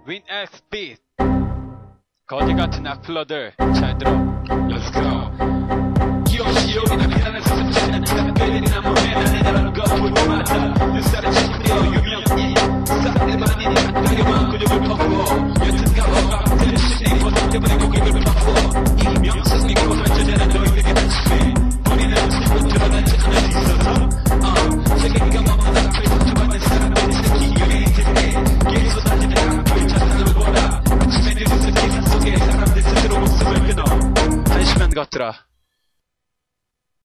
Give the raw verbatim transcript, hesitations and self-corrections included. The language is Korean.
윈 엑스 빛 거지 같은 악플러들 잘 들어. Let's go. 기억시 여기나 미안해서 습관은 작별이나 몸에나 내다라는 거울 보마다 눈살을 지키려 유명인 사람들만이 가까이만 근육을 퍼부어 여튼 가봐봐 들으시니 버튼 때문에 고객을 바꿔 이 명성이 고소해